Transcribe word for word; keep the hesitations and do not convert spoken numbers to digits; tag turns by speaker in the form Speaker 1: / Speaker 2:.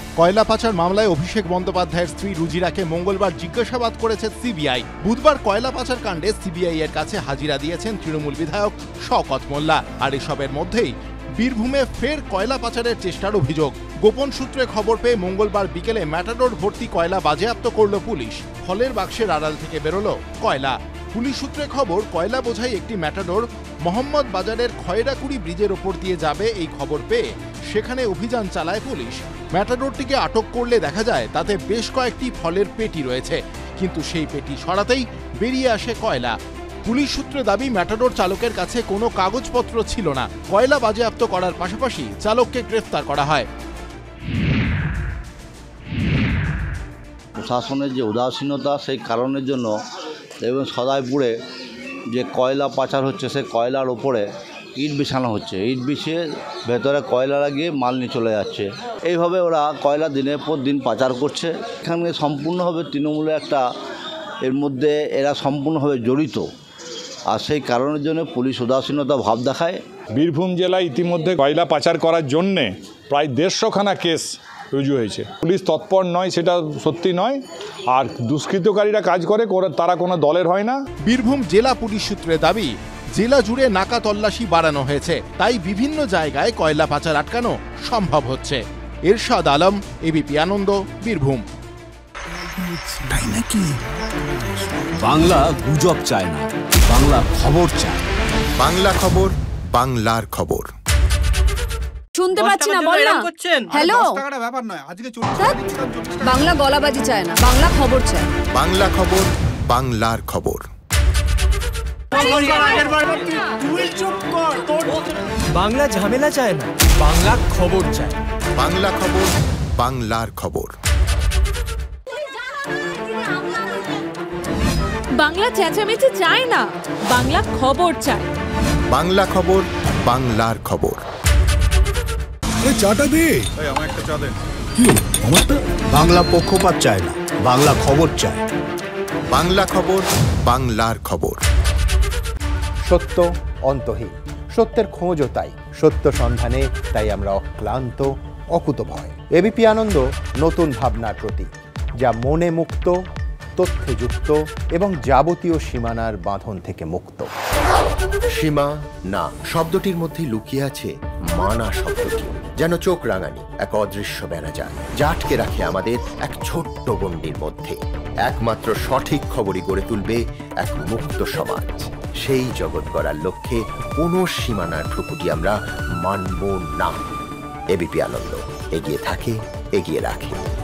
Speaker 1: কয়লা পাচার মামলায় অভিষেক বন্দ্যোপাধ্যায়ের স্ত্রী রুজিরাকে মঙ্গলবার জিজ্ঞাসাবাদ করেছে সিবিআই। বুধবার কয়লা পাচার কাণ্ডে সিবিআই এর কাছে হাজিরা দিয়েছেন তৃণমূল বিধায়ক শওকত মোল্লা। আর এসবের মধ্যেই বীরভূমে ফের কয়লা পাচারের চেষ্টার অভিযোগ। গোপন সূত্রে খবর পেয়ে মঙ্গলবার বিকেলে ম্যাটাডোর ভর্তি কয়লা বাজেয়াপ্ত করল পুলিশ। ফলের বাক্সের আড়াল থেকে বেরোলো কয়লা। পুলিশ সূত্রে খবর, কয়লা বোঝাই একটি ম্যাটাডোর মোহাম্মদ বাজারের খয়রাকুড়ি ব্রিজের ওপর দিয়ে যাবে এই খবর পেয়ে সেখানে অভিযান চালায় পুলিশ। ম্যাটাডোরটিকে আটক করলে দেখা যায় তাতে বেশ কয়েকটি ফলের পেটি রয়েছে, কিন্তু সেই পেটি সরাতেই বেরিয়ে আসে কয়লা। পুলিশ সূত্রে দাবি, ম্যাটাডোর চালকের কাছে কোনো কাগজপত্র ছিল না। কয়লা বাজেয়াপ্ত করার পাশাপাশি চালককে গ্রেফতার করা হয়।
Speaker 2: প্রশাসনের যে উদাসীনতা, সেই কারণের জন্য এবং সদাইপুরে যে কয়লা পাচার হচ্ছে, সে কয়লার ওপরে ইট বিছানো হচ্ছে। ইট বিছিয়ে ভেতরে কয়লা লাগিয়ে মাল নিয়ে চলে যাচ্ছে। এইভাবে ওরা কয়লা দিনের পর দিন পাচার করছে। এখানে সম্পূর্ণভাবে তৃণমূলের একটা, এর মধ্যে এরা সম্পূর্ণভাবে জড়িত। আর সেই কারণের জন্য পুলিশ উদাসীনতা ভাব দেখায়।
Speaker 3: বীরভূম জেলায় ইতিমধ্যে কয়লা পাচার করার জন্যে প্রায় দেড়শোখানা কেস রুজু হয়েছে। পুলিশ তৎপর নয় সেটা সত্যি নয়, আর দুষ্কৃতকারীরা কাজ করে, তারা কোনো দলের হয় না।
Speaker 1: বীরভূম জেলা পুলিশ সূত্রে দাবি, জেলা জুড়ে নাকা তল্লাশি বাড়ানো হয়েছে, তাই বিভিন্ন জায়গায় কয়লা পাচার আটকানো সম্ভব হচ্ছে। এরশাদ আলম, এবিপি আনন্দ, বীরভূম।
Speaker 4: তাই নাকি? বাংলা গুজব চায় না, বাংলা খবর চায়।
Speaker 5: বাংলা খবর, বাংলার খবর।
Speaker 6: শুনতে পাচ্ছি না, বল না। হ্যালো,
Speaker 7: ব্যাপার নয়, আজকে
Speaker 6: বাংলা গলাবাজি চায় না, বাংলা খবর চায়।
Speaker 5: বাংলা খবর, বাংলার খবর।
Speaker 4: বাংলা ঝামেলা চায় না, বাংলা খবর চায়।
Speaker 5: বাংলা খবর, বাংলার খবর।
Speaker 8: বাংলা চেঁচামেচি চায় না, বাংলা খবর চায়।
Speaker 5: বাংলা খবর, বাংলার খবর।
Speaker 7: চাটা দে,
Speaker 3: আমার একটা চা দেন।
Speaker 7: কি আমারটা? বাংলা পক্ষপাত চায় না, বাংলা খবর চায়।
Speaker 5: বাংলা খবর, বাংলার খবর।
Speaker 9: সত্য অন্তহীন, সত্যের খোঁজও তাই, সত্য সন্ধানে তাই আমরা অক্লান্ত, অকুতভয়। এবিপি আনন্দ নতুন ভাবনার প্রতীক, যা মনে মুক্ত, তথ্যে যুক্ত এবং যাবতীয় সীমানার বাঁধন থেকে মুক্ত।
Speaker 10: সীমা না শব্দটির মধ্যে লুকিয়ে আছে মানা শব্দটি, যেন চোখ রাঙানি এক অদৃশ্য ব্যানাজার, যা আটকে রাখে আমাদের এক ছোট্ট গণ্ডির মধ্যে। একমাত্র সঠিক খবরই গড়ে তুলবে এক মুক্ত সমাজ। সেই জগৎ গড়ার লক্ষ্যে কোনো সীমানার ঠুকুটি আমরা মানব না। এবিপি আনন্দ এগিয়ে থাকে, এগিয়ে রাখে।